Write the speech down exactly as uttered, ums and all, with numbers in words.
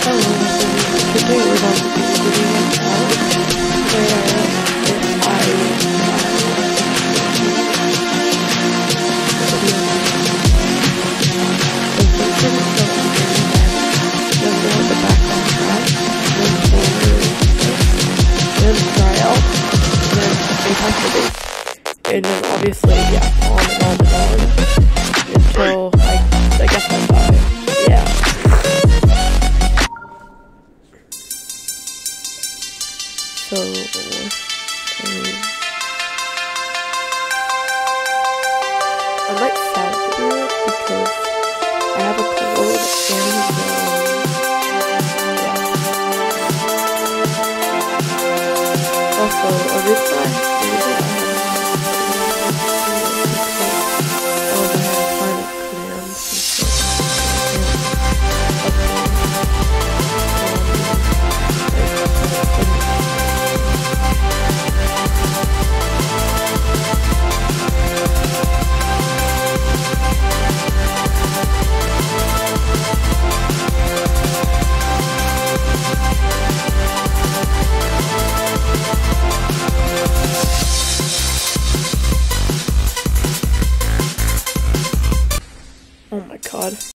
today we're going to be doing a challenge where I and then obviously, yeah, on and on and on until I, I guess I die. Yeah. So, um, I might sad do it because I have a code and um, yeah. Also, a reason oh my god.